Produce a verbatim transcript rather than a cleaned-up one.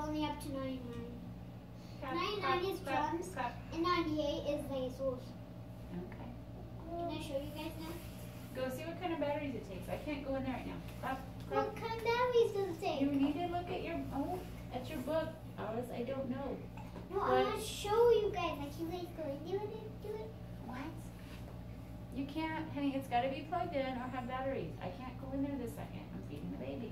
only up to ninety-nine. Clap, ninety-nine clap, is clap, drums, clap. and ninety-eight is lasers. Okay. Can I show you guys now? Go see what kind of batteries it takes. I can't go in there right now. Clap, clap. What kind of batteries does it take? You need to look at your oh, at your book, Alice. I don't know. No, What? I want to show you guys. Like you guys going, do it, do it. What? You can't, honey. It's got to be plugged in or have batteries. I can't go in there this second. I'm feeding the baby.